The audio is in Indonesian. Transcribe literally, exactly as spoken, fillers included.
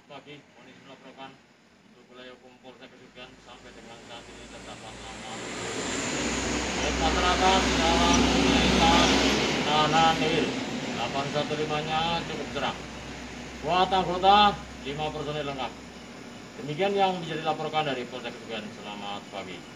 pagi. Mohon izin melaporkan untuk wilayah hukum Polsek Kesugihan sampai dengan saat ini terdapat aman. Baik masyarakat dalam penaikan tahanan nihil delapan satu lima-nya cukup cerah. Buat anggota lima personil lengkap. Demikian yang bisa dilaporkan dari Polsek Kesugihan. Selamat pagi.